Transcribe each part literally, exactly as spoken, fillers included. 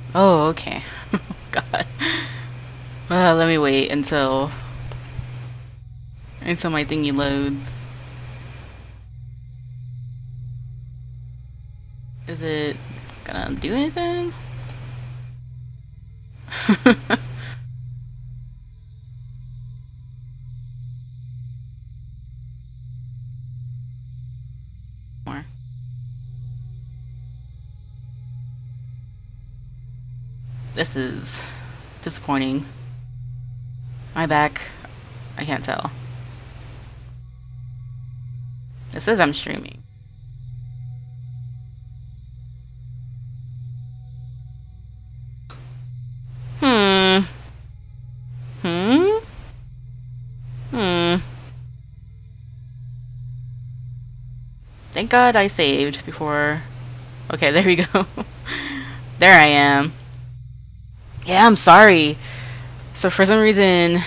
Oh, okay. God. Uh, let me wait until until my thingy loads. Is it gonna do anything? More. This is disappointing. My back. I can't tell. It says I'm streaming. Hmm. Hmm? Hmm. Thank God I saved before. Okay, there we go. There I am. Yeah, I'm sorry. So for some reason,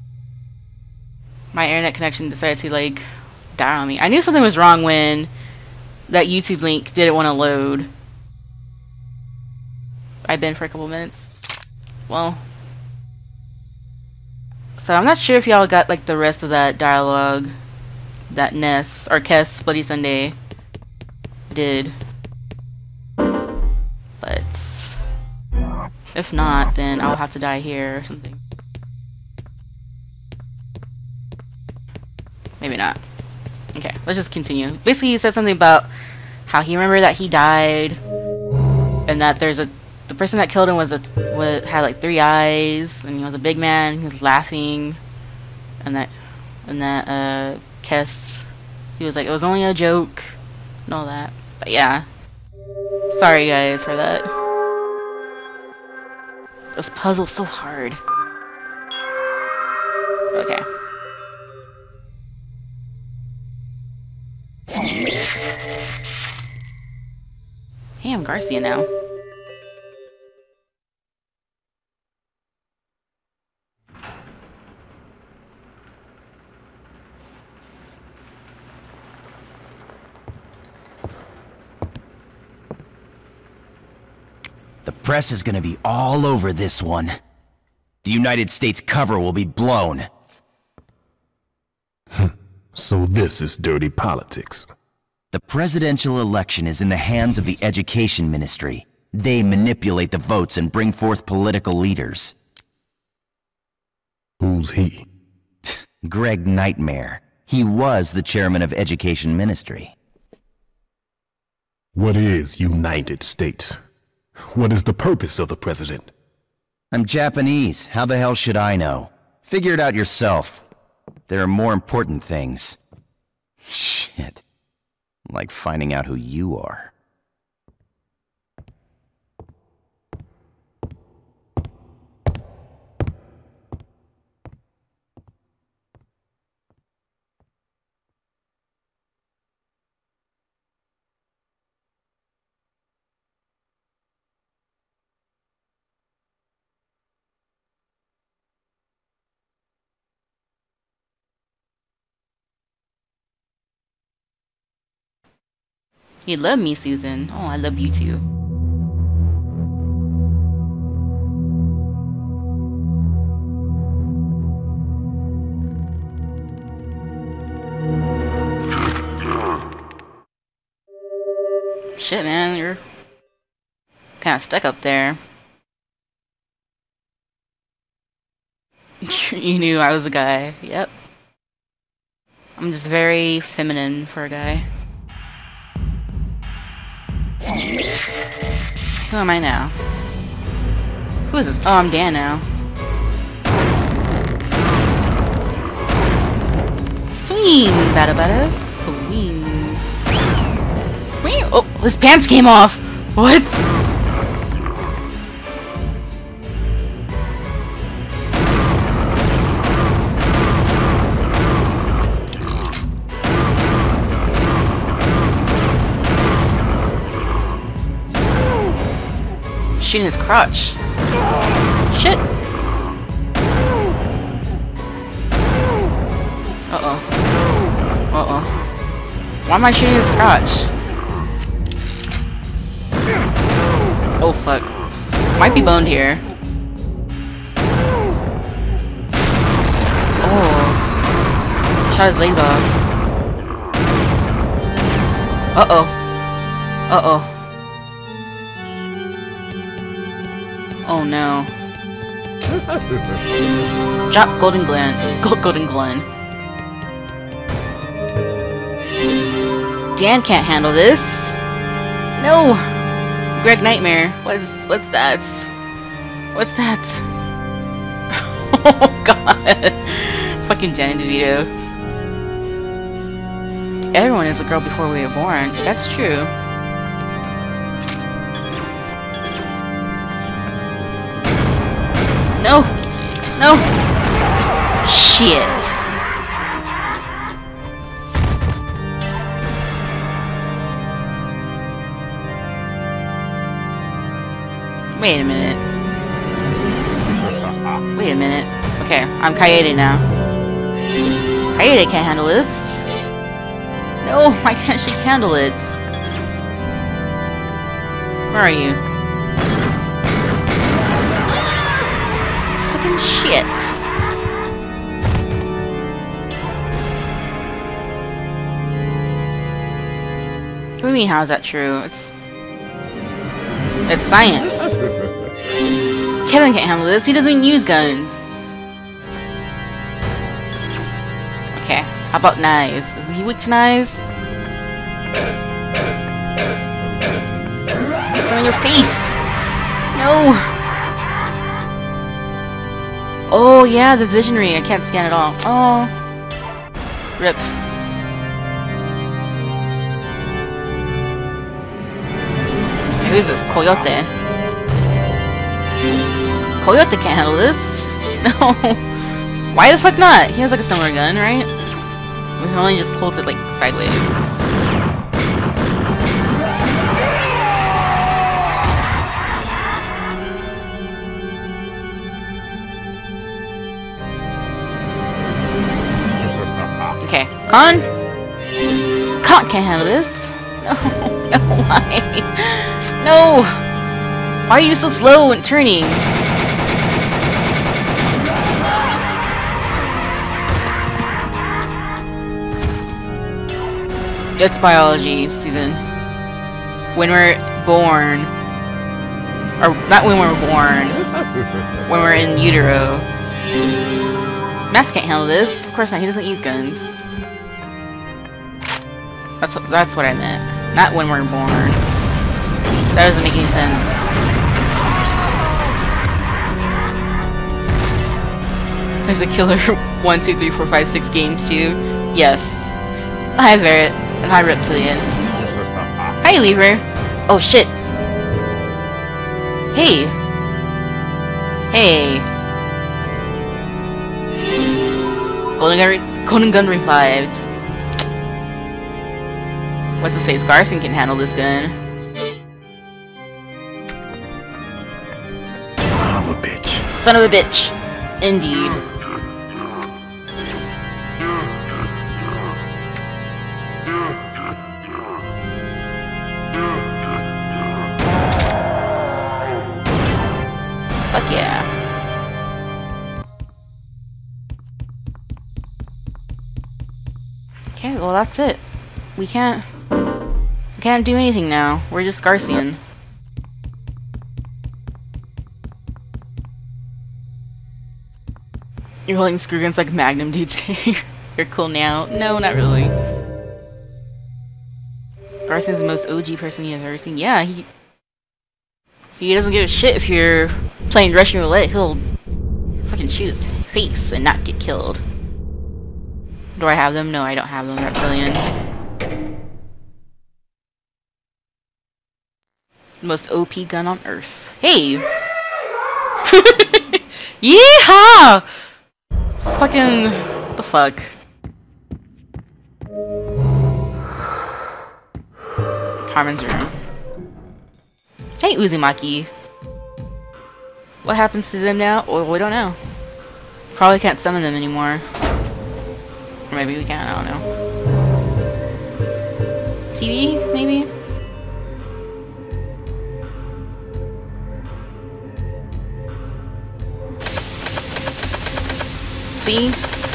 my internet connection decided to like die on me. I knew something was wrong when that YouTube link didn't want to load. I've been for a couple minutes. Well, so I'm not sure if y'all got like the rest of that dialogue that Ness or Kess Bloody Sunday did, but if not, then I'll have to die here or something. Maybe not. Okay, let's just continue. Basically, he said something about how he remembered that he died, and that there's a the person that killed him was a was, had like three eyes, and he was a big man. He was laughing, and that and that uh, Kess, he was like, it was only a joke, and all that. But yeah, sorry guys for that. This puzzle's so hard. Okay. Hey, I'm Garcia now. The press is gonna be all over this one. The United States cover will be blown. So this is dirty politics. The presidential election is in the hands of the Education Ministry. They manipulate the votes and bring forth political leaders. Who's he? Greg Nightmare. He was the chairman of Education Ministry. What is United States? What is the purpose of the president? I'm Japanese. How the hell should I know? Figure it out yourself. There are more important things. Shit. Like finding out who you are. You love me, Susan. Oh, I love you too. Shit, man, you're kind of stuck up there. You knew I was a guy. Yep. I'm just very feminine for a guy. Who am I now? Who is this? Oh, I'm Dan now. Swing, bada bada, swing. Wait, oh, his pants came off. What? Shooting his crotch. Shit. Uh-oh. Uh-oh. Why am I shooting his crotch? Oh, fuck. Might be boned here. Oh. Shot his legs off. Uh-oh. Uh-oh. Oh no. Drop Golden Glen. Gold Golden Glen. Dan can't handle this. No. Greg Nightmare. What is what's that? What's that? Oh god. Fucking Danny DeVito. Everyone is a girl before we were born. That's true. No! No! Shit! Wait a minute. Wait a minute. Okay, I'm Kaede now. Kaede can't handle this. No, why can't she handle it? Where are you? Fucking shit. What do you mean, how is that true? It's... It's science. Kevin can't handle this. He doesn't even use guns. Okay, how about knives? Is he weak to knives? Get some in your face! No! Oh yeah, the visionary. I can't scan at all. Oh. Rip. Who's this? Coyote. Coyote can't handle this. No. Why the fuck not? He has like a similar gun, right? He only just holds it like sideways. Okay, Khan? Khan can't handle this. No, no, why? No! Why are you so slow in turning? It's biology season. When we're born. Or, not when we're born. When we're in utero. Mask can't handle this. Of course not, he doesn't use guns. That's, that's what I meant. Not when we're born. That doesn't make any sense. There's a killer one, two, three, four, five, six games too. Yes. Hi Verret. And hi Reptilian. Hi Lever. Oh shit. Hey. Hey. Golden Gun, re Golden Gun revived. What's his face? Garson can handle this gun. Son of a bitch. Son of a bitch. Indeed. Fuck yeah. Okay, well that's it. We can't... We can't do anything now. We're just Garcian. You're holding screw guns like Magnum dude today. You're cool now. No, not really. Garcian's the most O G person you've ever seen. Yeah, he... He doesn't give a shit if you're playing Russian roulette. He'll fucking shoot his face and not get killed. Do I have them? No, I don't have them, Reptilian. Most O P gun on Earth. Hey! Yeehaw! Fucking... What the fuck? Harmon's room. Hey, Uzumaki. What happens to them now? Well, we don't know. Probably can't summon them anymore. Or maybe we can, I don't know. T V, maybe? See?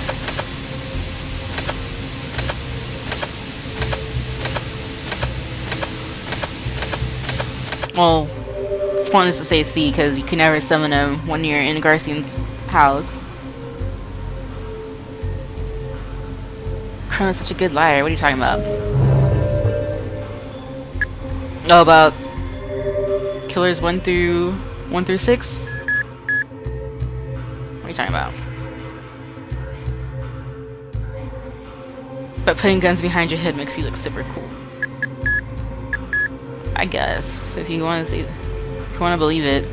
Well, it's pointless to say C because you can never summon him when you're in Garcian's house. Chrono's such a good liar. What are you talking about? Oh, about killers one through one through six? What are you talking about? But putting guns behind your head makes you look super cool. I guess, if you want to see, if you want to believe it.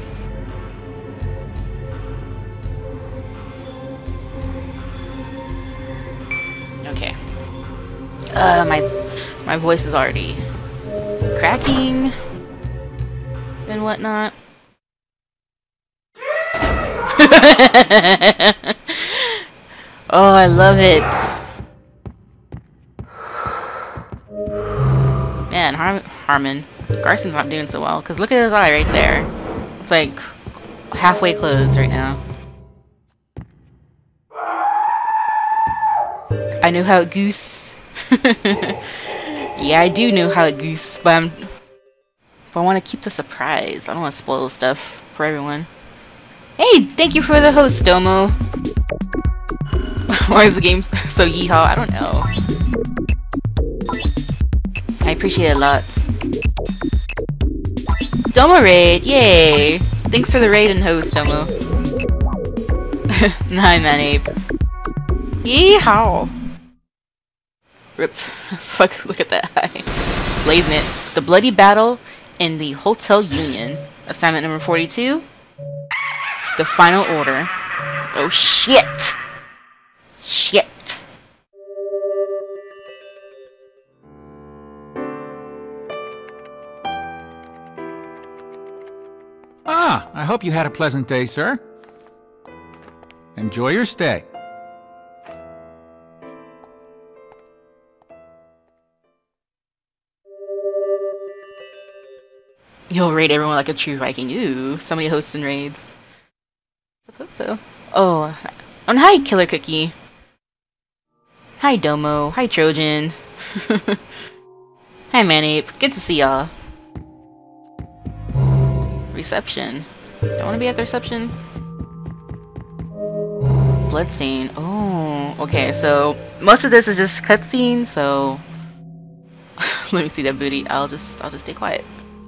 Okay. Uh, my my voice is already cracking and whatnot. Oh, I love it. Man, Har Harmon. Garcian's not doing so well, because look at his eye right there. It's like halfway closed right now. I know how it goose. Yeah, I do know how it goose, but I'm but I want to keep the surprise. I don't want to spoil stuff for everyone. Hey, thank you for the host, Domo. Why is the game so yeehaw? I don't know. I appreciate it lots. Domo raid, yay! Thanks for the raid and host, Domo. Hi, Manape. Yeehaw! Ripped. Fuck, look at that eye. Blazing it. The bloody battle in the Hotel Union. Assignment number forty-two. The final order. Oh shit! Shit! Ah, I hope you had a pleasant day, sir. Enjoy your stay. You'll raid everyone like a true Viking. Ooh, somebody hosting raids. I suppose so. Oh, and hi, Killer Cookie. Hi, Domo. Hi, Trojan. Hi, Manape. Good to see y'all. Reception. Don't want to be at the reception. Bloodstain. Oh, okay. So most of this is just cutscene. So let me see that booty. I'll just, I'll just stay quiet.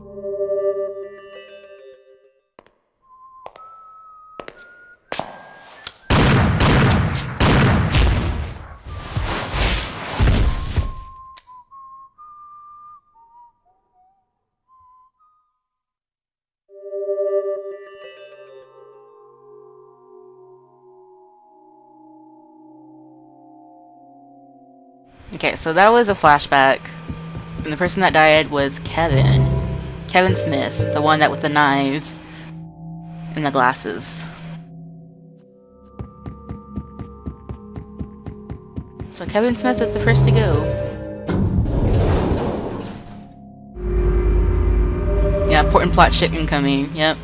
Okay, so that was a flashback, and the person that died was Kevin. Kevin Smith, the one that with the knives and the glasses. So Kevin Smith is the first to go. Yeah, important plot shit incoming, yep.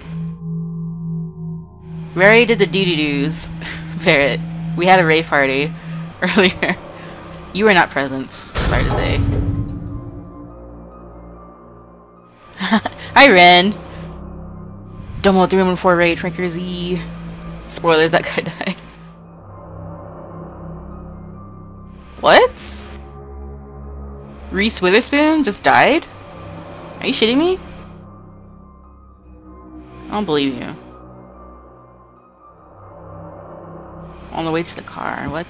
We already did the doo-doo-doos, Barrett. We had a rave party earlier. You were not present, sorry to say. Hi, Ren! Domo three one four raid, Franker Z. Spoilers, that guy died. What? Reese Witherspoon just died? Are you shitting me? I don't believe you. On the way to the car, what?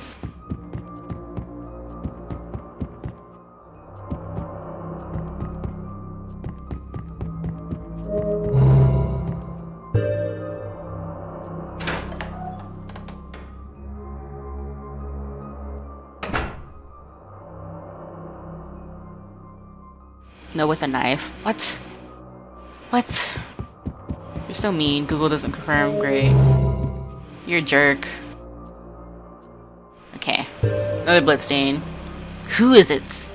No, with a knife. What? What? You're so mean. Google doesn't confirm. Great. You're a jerk. Okay. Another bloodstain. Who is it?